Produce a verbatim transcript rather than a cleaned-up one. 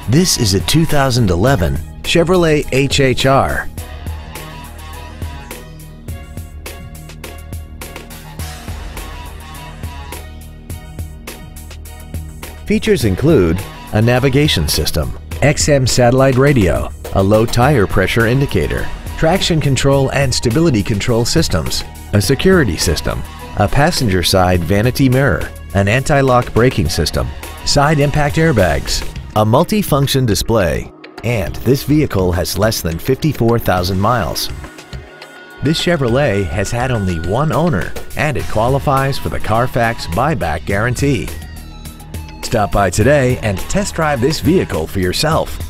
This is a two thousand eleven Chevrolet H H R. Features include a navigation system, X M satellite radio, a low tire pressure indicator, traction control and stability control systems, a security system, a passenger side vanity mirror, an anti-lock braking system, side impact airbags, a multi-function display, and this vehicle has less than fifty-four thousand miles. This Chevrolet has had only one owner and it qualifies for the Carfax buyback guarantee. Stop by today and test drive this vehicle for yourself.